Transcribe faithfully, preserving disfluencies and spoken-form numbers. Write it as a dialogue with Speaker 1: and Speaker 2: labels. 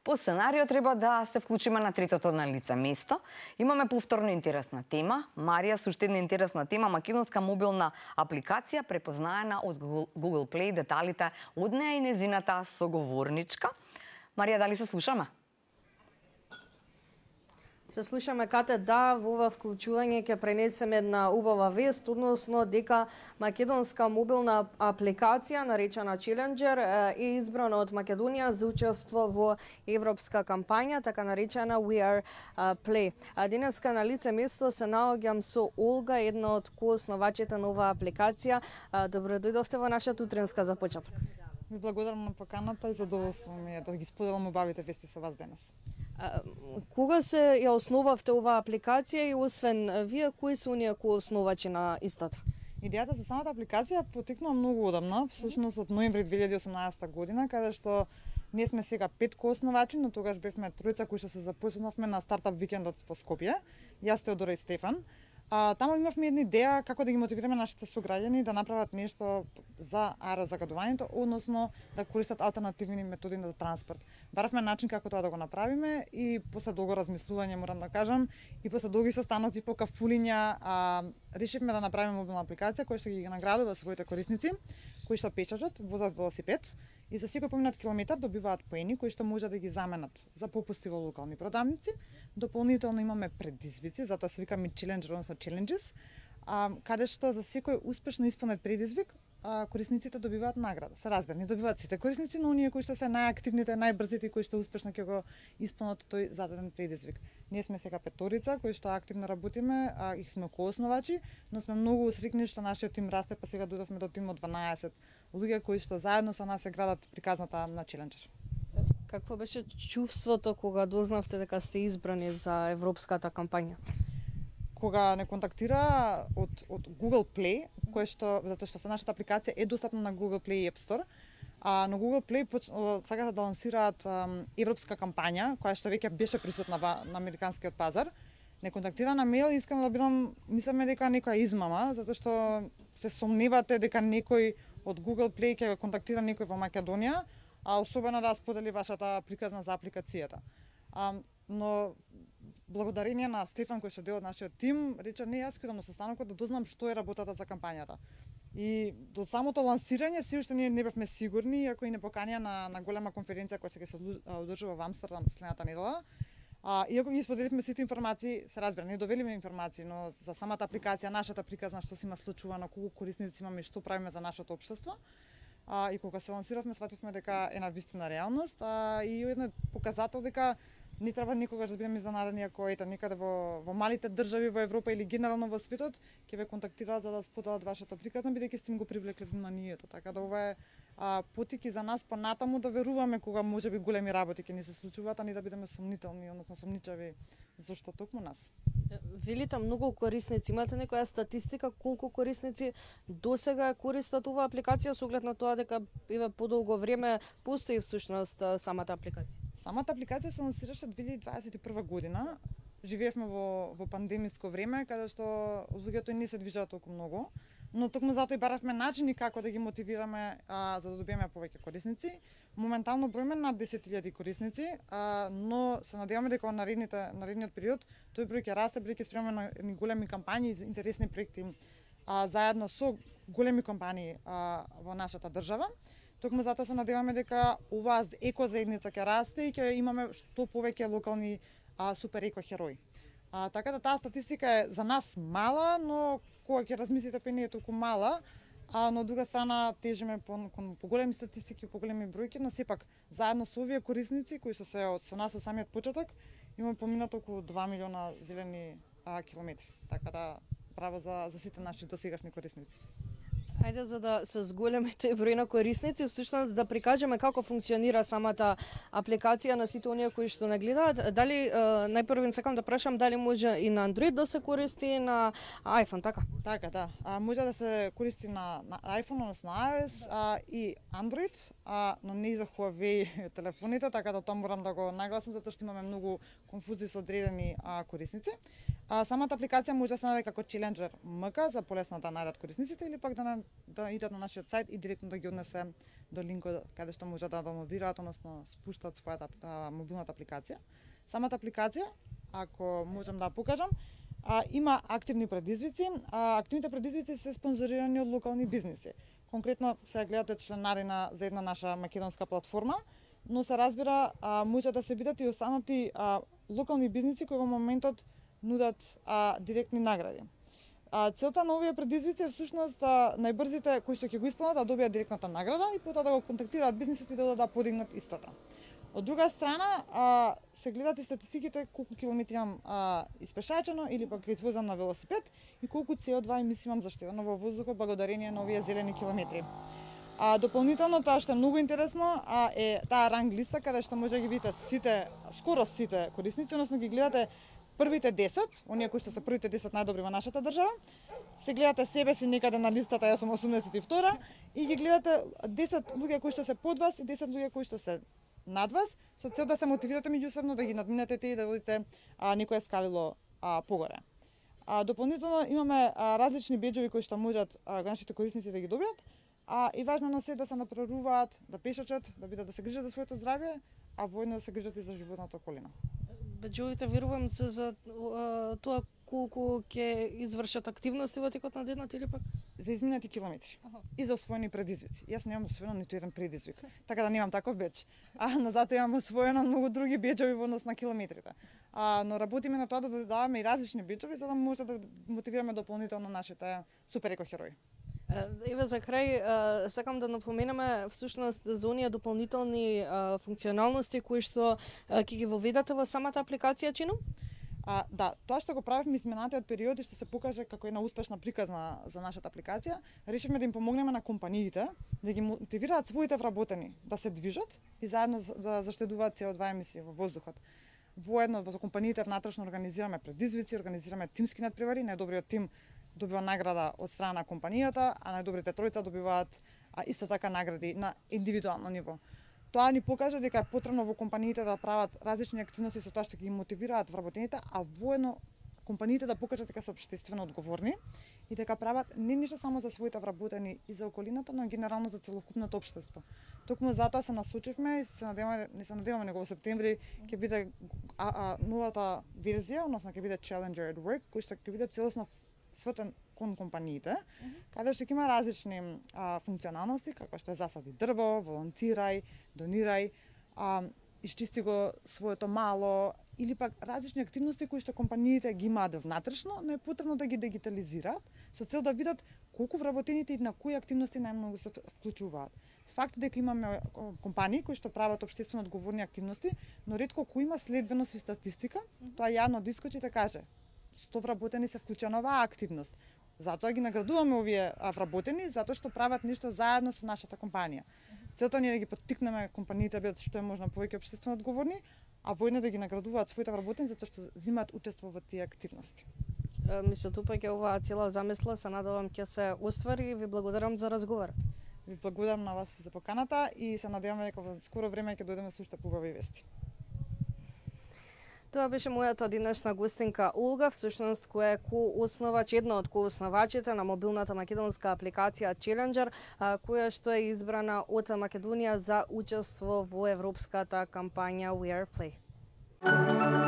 Speaker 1: По сценарио треба да се вклучиме на третото на лице место. Имаме повторно интересна тема. Марија со уште една интересна тема, македонска мобилна апликација препознаена од Google Play, деталите од неа и незината соговорничка. Марија, дали се слушаме?
Speaker 2: Се слушаме, Кате, да, во ова вклучување ќе пренесеме една убава вест, односно дека македонска мобилна апликација, наречена Challenger, е избрана од Македонија за учество во европска кампања, така наречена We Are Play. Денеска на лице место се наоѓам со Олга, една од коосновачите на оваа апликација. Добро дојдовте во нашата утренска за почеток.
Speaker 3: Ви благодарам на поканата и задоволство ми е да ги споделам убавите вести со вас денес.
Speaker 2: А, кога се ја основавте оваа апликација и освен вие, кои се оние кои основачи на истата?
Speaker 3: Идејата за самата апликација потекнува многу одамна, всушност од ноември две илјади и осумнаесета година, каде што ние сме сега пет коосновачи, но тогаш бевме тројца кои што се запознавме на стартап викендот во Скопје. Јас, Теодора и Стефан. А, таму имавме една идеја како да ги мотивираме нашите сограѓани да направат нешто за аерозагадувањето, односно да користат алтернативни методи на транспорт. Баравме начин како тоа да го направиме и после долго размислување, морам да кажам, и после долги состаноци по кафулиња, а, решивме да направиме мобилна апликација која што ги наградува своите корисници, кои што печатат, возат велосипед и за секој поминат километар добиваат поени кои што може да ги заменат за попусти во локални продавници. Дополнително имаме предизвици, затоа се викаме Challenger, односно Challenges, а, каде што за секој успешно исполнет предизвик, а, корисниците добиваат награда. Се разбира, не добиваат сите корисници, но оние кои што се најактивните, најбрзите, кои што успешно ќе го исполнат тој зададен предизвик. Ние сме сега петорица кои што активно работиме, а их сме коосновачи, но сме многу усрикни што нашиот тим расте, па сега дојдовме до тим од дванаесет луѓе кои што заедно со нас се градат приказната на Challenger.
Speaker 2: Какво беше чувството кога дознавте дека сте избрани за европската кампања?
Speaker 3: Кога не контактира од, од Google Play, кое што, затоа што се нашата апликација е достапна на Google Play и App Store, а на Google Play поч... сакаат да лансираат ам, европска кампања, која што веќе беше присутна на американскиот пазар. Не контактира на мејл, искам да бидам, мисламе дека некоја измама, затоа што се сомневате дека некој од Google Play ќе контактира некој во Македонија, а особено да сподели вашата приказна за апликацијата. А, но благодарение на Стефан кој што дел од нашиот тим, рече не, јас кидам на состанокот да дознам што е работата за кампањата. И до самото лансирање се уште ние не бевме сигурни, ако и не поканија на, на голема конференција која ќе се одржува во Амстердам следната недела. А, иако ги споделивме сите информации, се разбира, не довелиме информации, но за самата апликација, нашата приказна што се има случувано, колку корисници имаме и што правиме за нашето општество. А, и кога се лансиравме, свативме дека е на вистина реалност, а, и еден показател дека не треба никогаш да бидеме изненадени ако ете некаде во, во малите држави во Европа или генерално во светот ќе ве контактираат за да споделат вашата приказна, бидејќи сте им го привлекле вниманието. Така да ова е а, потик и за нас понатаму да веруваме кога можеби големи работи ќе ни се случуваат, а не да бидеме сомнителни, односно сомничави, зашто токму нас.
Speaker 2: Велите многу корисници, имате некоја статистика колку корисници досега користат оваа апликација со оглед на тоа дека еве подолго време постои всушност самата апликација?
Speaker 3: Самата апликација се лансираше две илјади дваесет и прва година. Живеевме во, во пандемиско време, каде што луѓето не се движат толку многу, но токму затоа и баравме начини како да ги мотивираме а, за да добиеме повеќе корисници. Моментално броиме над десет илјади корисници, а, но се надеваме дека во наредните наредниот период тој број ќе расте, бидејќи спремаме на едни големи кампањи и интересни проекти а, заедно со големи компании а, во нашата држава. Токму затоа се надеваме дека оваа екозаедница ќе расте и ќе имаме што повеќе локални а, супер еко херои. А, така да таа статистика е за нас мала, но кога ќе размислите па не е толку мала, а но од друга страна тежиме по, по големи статистики, по големи бројки, но сепак заедно со овие корисници кои што се од со нас од самиот почеток имаме поминато околу два милиона зелени а, километри. Така да браво за за сите наши досегашни корисници.
Speaker 2: Ајде за да се зголеми тој број на корисници, всушност да прикажеме како функционира самата апликација на сите оние кои што не гледаат. Дали најпрво сакам да прашам дали може и на Android да се користи и на iPhone, така?
Speaker 3: Така, да. А, може да се користи на, на iPhone, односно iOS а, и Android, а, но не и за Huawei телефоните, така да тоа морам да го нагласам затоа што имаме многу конфузии со одредени а, корисници. А самата апликација може да се најде како Challenger ем ка за полесно да најдат корисниците или пак да, на, да идат на нашиот сајт и директно да ги однесе до линкот каде што може да доwnloadираат, односно спуштат својата а, мобилната апликација. Самата апликација, ако можам да покажам, а, има активни предизвици. А, активните предизвици се спонзорирани од локални бизниси. Конкретно се гледате членарина за една наша македонска платформа, но се разбира а, може да се видат и останати а, локални бизниси кои во моментот нудат а, директни награди. А, целта на овие предизвици е всушност а, најбрзите кои што ќе го исполнат да добијат директната награда и потоа да го контактираат бизнисот и да да подигнат истата. Од друга страна, а, се гледат и статистиките колку километри имам а, испешачено или пак ќе возам на велосипед и колку С О два емисии имам заштедено во воздухот благодарение на овие зелени километри. А, дополнително тоа што е многу интересно а, е таа ранг листа каде што може да ги видите сите, скоро сите корисници, односно ги гледате првите десет, оние кои што се првите десет најдобри во нашата држава, се гледате себе си некаде на листата, јас сум осумдесет и втора, и ги гледате десет луѓе кои што се под вас и десет луѓе кои што се над вас, со цел да се мотивирате меѓусебно да ги надминете и да водите а, некое скалило а, погоре. А, дополнително имаме а, различни беџови кои што можат а, нашите корисници да ги добијат, а и важно на се да се напреруваат, да пешачат, да бидат да се грижат за своето здравје, а воедно да се грижат и за животната околина.
Speaker 2: Беџовите верувам се за а, тоа колку ќе извршат активности во текот на денот или пак
Speaker 3: за изминати километри. Ага. И за освоени предизвици. Јас немам освоено ниту еден предизвик, така да немам таков беџ. А но затоа имам освоено многу други беџови во однос на километрите. А, но работиме на тоа да додаваме и различни беџови за да може да мотивираме дополнително нашите супер екохерои.
Speaker 2: Еве за крај, сакам да напоменеме всушност за оние дополнителни функционалности кои што ќе ги воведате во самата апликација, чином?
Speaker 3: А, да, тоа што го правевме изминатиот период и што се покаже како една успешна приказна за нашата апликација, решивме да им помогнеме на компаниите да ги мотивираат своите вработени да се движат и заедно да заштедуваат С О два емисии во воздухот. Воедно во компаниите внатрешно организираме предизвици, организираме тимски надпревари, најдобриот тим добива награда од страна на компанијата, а најдобрите тројца добиваат а, исто така награди на индивидуално ниво. Тоа ни покажа дека е потребно во компаниите да прават различни активности со тоа што ги мотивираат вработените, а воедно компаниите да покажат дека се општествено одговорни и дека прават не ништо само за своите вработени и за околината, но генерално за целокупното општество. Токму затоа се насочивме и се надеваме, не се надеваме него во септември ќе биде а, а, новата верзија, односно ќе биде Challenger at Work, кој што ќе биде целосно свртен кон компаниите, uh -huh. каде што ќе има различни а, функционалности, како што е засади дрво, волонтирај, донирај, а, исчисти го своето мало, или пак различни активности кои што компаниите ги имаат внатрешно, но е потребно да ги дигитализираат, со цел да видат колку вработените и на кои активности најмногу се вклучуваат. Факт дека имаме компании кои што прават општествено одговорни активности, но ретко кој има следбеност и статистика, uh -huh. тоа јавно да искочи да каже сто вработени се вклучени на оваа активност. Затоа ги наградуваме овие вработени, затоа што прават нешто заедно со нашата компанија. Целта ни е да ги поттикнеме компаниите да бидат што е можно повеќе општествено одговорни, а воедно да ги наградуваат своите вработени затоа што земаат учество во тие активности.
Speaker 2: Ми се тупаќе оваа цела замисла, се надевам ќе се оствари и ви благодарам за разговорот.
Speaker 3: Ви благодарам на вас за поканата и се надеваме дека во скоро време ќе дојдеме со уште побави вести.
Speaker 2: Тоа беше мојата денешна гостинка Олга, всушност која е коосновач, една од коосновачите на мобилната македонска апликација Challenger, која што е избрана од Македонија за учество во европската кампања We Are Play.